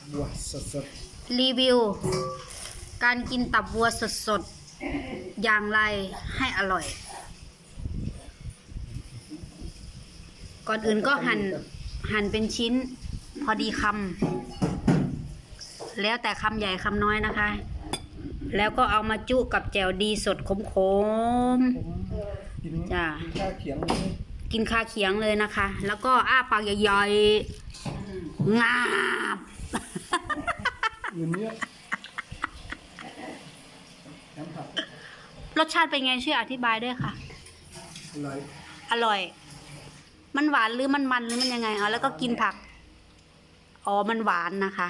บัวสดรีวิวการกินตับวัวสดๆอย่างไรให้อร่อยก่อนอื่นก็หั่นเป็นชิ้นพอดีคำแล้วแต่คำใหญ่คำน้อยนะคะแล้วก็เอามาจุกับแจ่วดีสดขมๆจ้ะกินคาเขียงเลยนะคะ แล้วก็อ้าปากใหญ่ๆงาบรสชาติเป็นไงช่วยอธิบายด้วยค่ะอร่อยมันหวานหรือมันหรือมันยังไงแล้วก็กินผักมันหวานนะคะ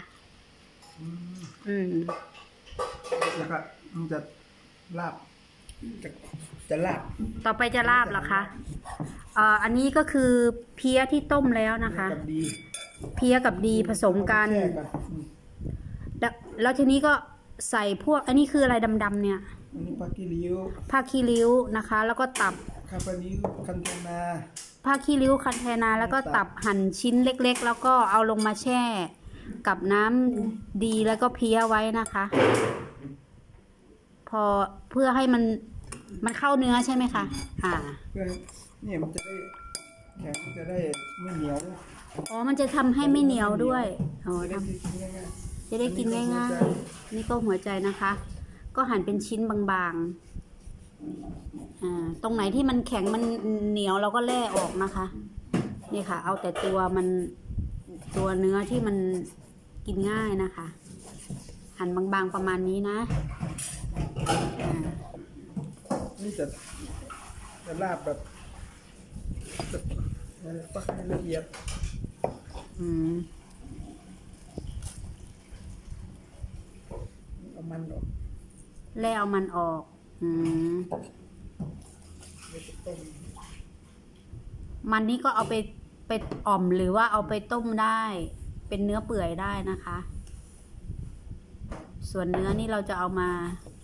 แล้วก็มันจะลาบจะลาบต่อไปจะลาบเหรอคะอันนี้ก็คือเพี้ยที่ต้มแล้วนะคะเพี้ยกับดีผสมกันแล้วทีนี้ก็ใส่พวกอันนี้คืออะไรดำๆเนี่ยอันนี้ผักขี้ริ้วนะคะแล้วก็ตับคาปาริ้วคันเทนาผักขี้ริ้วคันเทนาแล้วก็ตับหั่นชิ้นเล็กๆแล้วก็เอาลงมาแช่กับน้ำดีแล้วก็เพี้ยไว้นะคะพอเพื่อให้มันเข้าเนื้อใช่ไหมคะเพื่อเนี่ยมันจะได้แข็งจะได้ไม่เหนียวมันจะทำให้ไม่เหนียวด้วยจะได้กินง่ายๆนี่ก็หัวใจนะคะก็หั่นเป็นชิ้นบางๆตรงไหนที่มันแข็งมันเหนียวเราก็แล่ออกนะคะนี่ค่ะเอาแต่ตัวเนื้อที่มันกินง่ายนะคะหั่นบางๆประมาณนี้นะนี่จะลาบแบบปักให้ละเอียดเอามันออกแล้วเอามันออกมันนี่ก็เอาไปอ่อมหรือว่าเอาไปต้มได้เป็นเนื้อเปื่อยได้นะคะส่วนเนื้อนี่เราจะเอามา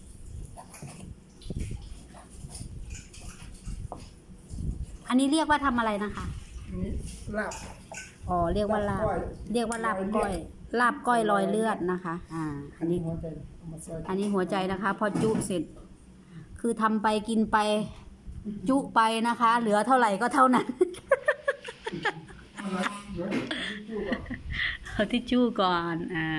อันนี้เรียกว่าทำอะไรนะคะนี่ลาบเรียกว่าลาบก้อยลาบก้อยลอยเลือดนะคะอันนี้หัวใจนะคะพอจุเสร็จคือทำไปกินไปจุไปนะคะเหลือเท่าไหร่ก็เท่านั้นเอาที่จุก่อน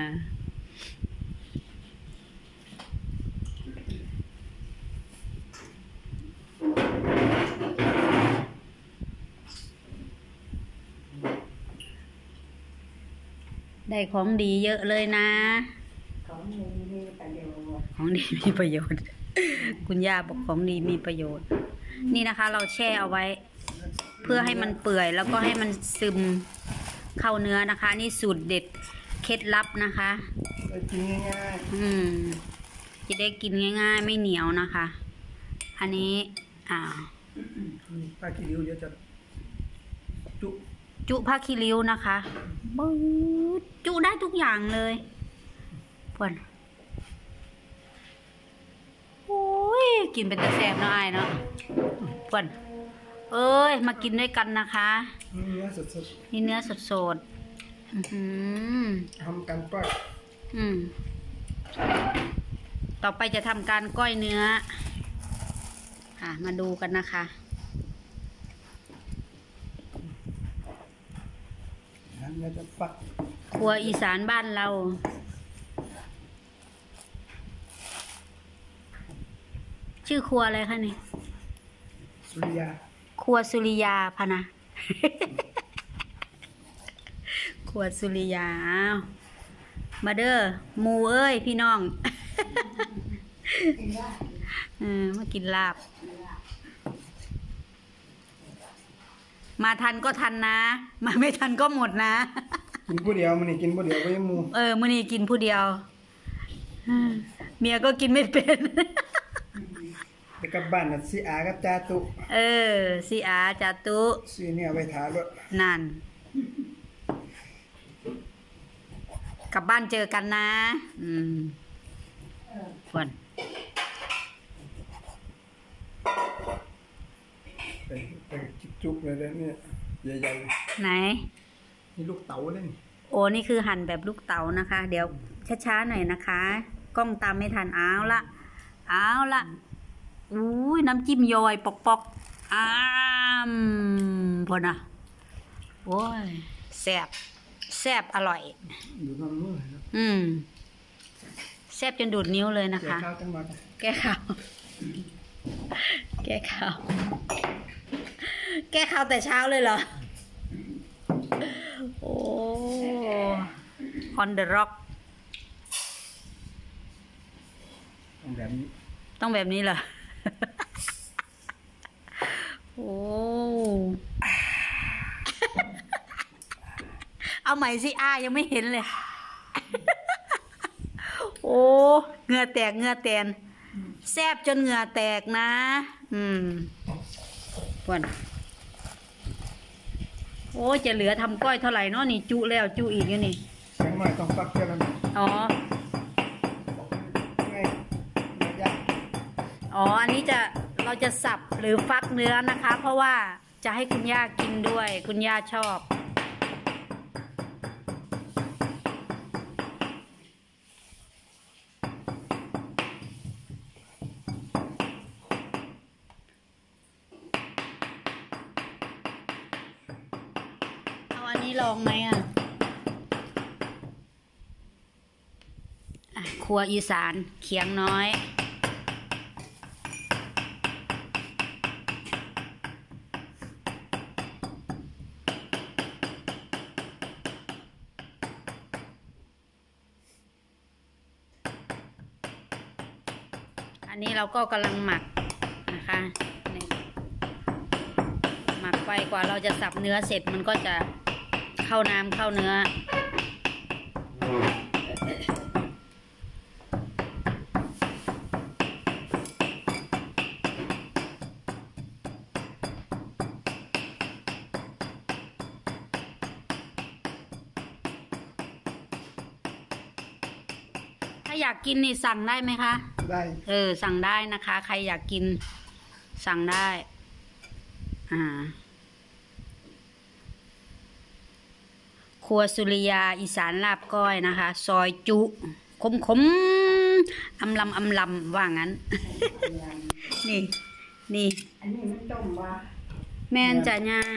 ได้ของดีเยอะเลยนะของดีมีประโยชน์คุณย่าบอกของดีมีประโยชน์นี่นะคะเราแช่เอาไว้เพื่อให้มันเปื่อยแล้วก็ให้มันซึมเข้าเนื้อนะคะนี่สูตรเด็ดเคล็ดลับนะคะกินง่ายจะได้กินง่ายๆไม่เหนียวนะคะอันนี้ผ้าขี้ริ้วเดี๋ยวจะจุผ้าขี้ริ้วนะคะจุได้ทุกอย่างเลยเพื่อนโอ้ยกินเป็นตะแสบเนาะไอ้เนาะเพื่อนมากินด้วยกันนะคะนี่เนื้อสดทำการก้อยต่อไปจะทำการก้อยเนื้อมาดูกันนะคะครัวอีสานบ้านเราชื่อครัวอะไรคะนี่สุริยาครัวสุริยาพะนะ ครัวสุริยามาเด้อหมูเอ้ยพี่น้อง มากินลาบมาทันก็ทันนะมาไม่ทันก็หมดนะกินผู้เดียวมันนี่กินผู้เดียวก็ยังมูมันนี่กินผู้เดียวเมียก็กินไม่เป็นไปกลับบ้านซีอากับจาตุซีอาจาตุซีเนี่ยไปถารถนั่นกลับบ้านเจอกันนะควรไปจุกเลยเนี่ยใหญ่ๆไหนนี่ลูกเต๋าเลยโอ้นี่คือหั่นแบบลูกเต๋านะคะ เดี๋ยวช้าๆหน่อยนะคะ กล้องตามไม่ทันเอาละอุ้ยน้ำจิ้มยอยปอกพอนะโอ้ยแซ่บอร่อยอยู่ตรงนู้นเลยนะแซ่บจนดูดนิ้วเลยนะคะข้าวจังหวัดแก้ข่าวแก้ข่าวแต่เช้าเลยเหรอ โอ้ on the rock แบบนี้ต้องแบบนี้เหรอ โอ้ เอาใหม่สิยังไม่เห็นเลย โอ้เหงื่อแตกแซ่บจนเหงื่อแตกนะปวนโอ้จะเหลือทำก้อยเท่าไหร่เนาะนี่จุแล้วจุอีกอยู่นี่แข็งหน่อยต้องฟักเท่านั้นอ๋อง่ายยากอันนี้เราจะสับหรือฟักเนื้อนะคะ เพราะว่าจะให้คุณย่ากินด้วยคุณย่าชอบอันนี้ลองไหมครัวอีสานเขียงน้อยอันนี้เราก็กำลังหมักนะคะหมักไปกว่าเราจะสับเนื้อเสร็จมันก็จะเข้าน้ำเข้าเนื้อถ้าอยากกินนี่สั่งได้ไหมคะได้สั่งได้นะคะใครอยากกินสั่งได้ครัวสุริยาอีสานลาบก้อยนะคะซอยจุขมอำลำว่างั้น นี่อันนี้มันต้มวะแม่นจ้ะย่า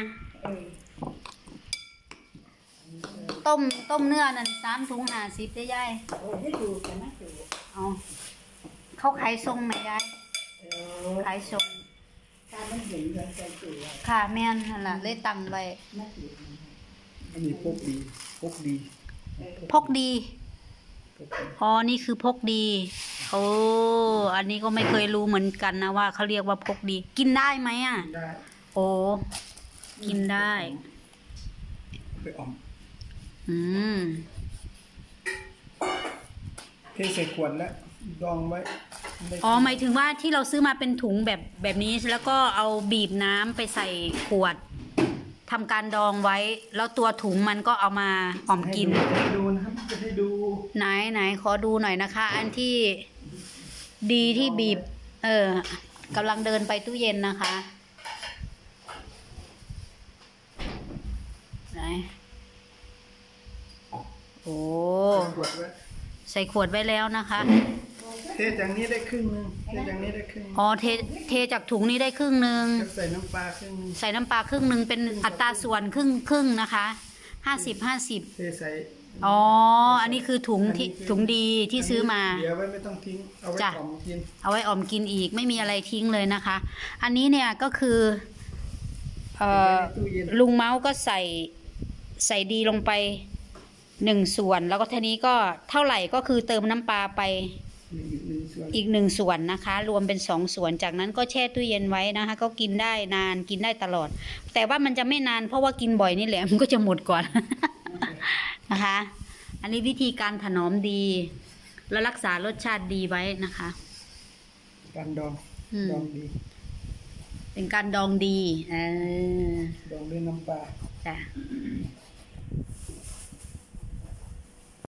ต้มเนื้อนั่น3 ถุง50ได้ยายได้ดูกันนะดูเอาเขาขายทรงไหมยายขายทรงการไม่เห็นเลยใจตัวค่ะแม่นนั่นล่ะเลยตั้งไว้อันนี้พกดีนี่คือพกดีอันนี้ก็ไม่เคยรู้เหมือนกันนะว่าเขาเรียกว่าพกดีกินได้ไหมได้กินได้ไปอมเทใส่ขวดแล้วดองไว้หมายถึงว่าที่เราซื้อมาเป็นถุงแบบนี้แล้วก็เอาบีบน้ำไปใส่ขวดทำการดองไว้แล้วตัวถุงมันก็เอามาอมกินให้ดูนะครับจะให้ดูไหนขอดูหน่อยนะคะอันที่ดีที่บีบกำลังเดินไปตู้เย็นนะคะไหนโอ้ใส่ขวดไว้แล้วนะคะเทจากนี้ได้ครึ่งนึงเทจากถุงนี้ได้ครึ่งนึงใส่น้ำปลาครึ่งนึงเป็นอัตราส่วนครึ่งนะคะ50 เทใส่อันนี้คือถุงดีที่ซื้อมาเดี๋ยวไว้ไม่ต้องทิ้งเอาไว้อมกินอีกไม่มีอะไรทิ้งเลยนะคะอันนี้เนี่ยก็คือลุงเมาส์ก็ใส่ดีลงไป1 ส่วนแล้วก็ทีนี้ก็เท่าไหร่ก็คือเติมน้ำปลาไปอีก1 ส่วนนะคะรวมเป็น2 ส่วนจากนั้นก็แช่ตู้เย็นไว้นะคะก็กินได้นานกินได้ตลอดแต่ว่ามันจะไม่นานเพราะว่ากินบ่อยนี่แหละมันก็จะหมดก่อน นะคะอันนี้วิธีการถนอมดีและรักษารสชาติดีไว้นะคะการดองดีเป็นการดองดีดองด้วยน้ำปลาจ้ะ